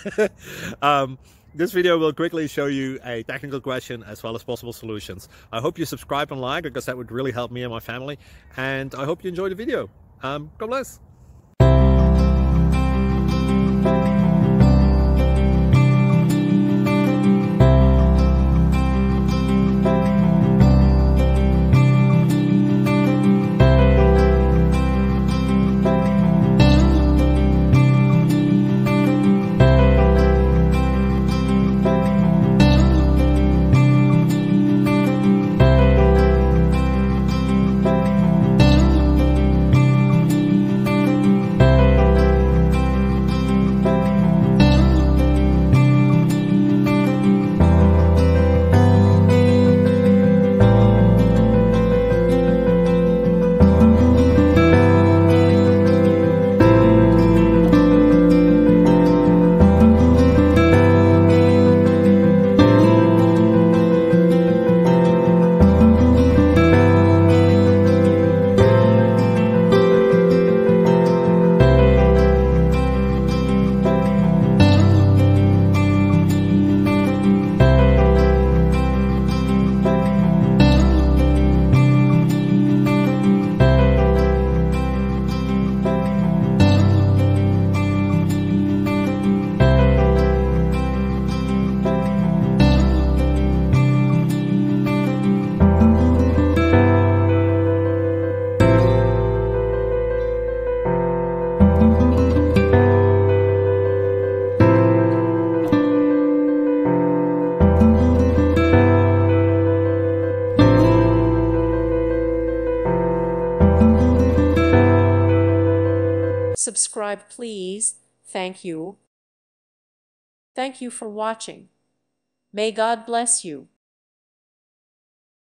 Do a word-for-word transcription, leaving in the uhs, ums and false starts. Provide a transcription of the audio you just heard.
um, this video will quickly show you a technical question as well as possible solutions. I hope you subscribe and like, because that would really help me and my family. And I hope you enjoy the video. Um, God bless. Subscribe, please. Thank you. Thank you for watching. May God bless you.